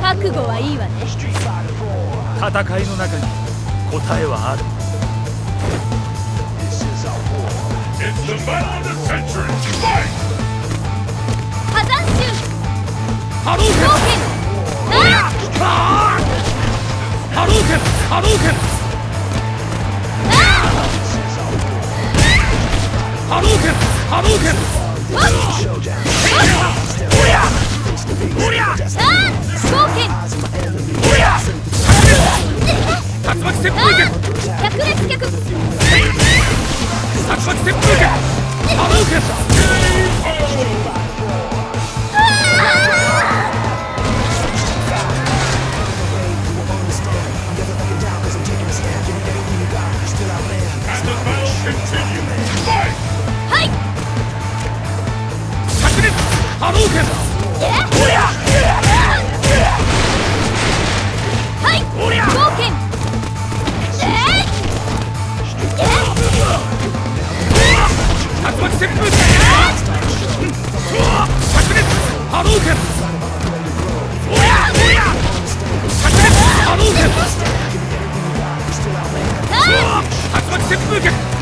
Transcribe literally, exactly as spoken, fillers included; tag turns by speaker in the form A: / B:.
A: 覚悟はいいわね。
B: 戦いの中に答えはある。
A: 火山臭
B: 波動拳波動拳波動拳波動拳波動拳おりゃおりゃ
A: 光剣
B: おりゃ竜巻旋風拳
A: 百裂脚
B: 竜巻旋風拳波動拳
A: はい
B: 灼熱波動拳おりゃ
A: はい
B: おりゃ
A: 光剣
B: 竜巻旋風拳灼熱波動拳おりゃおりゃ灼熱波動拳竜巻旋風拳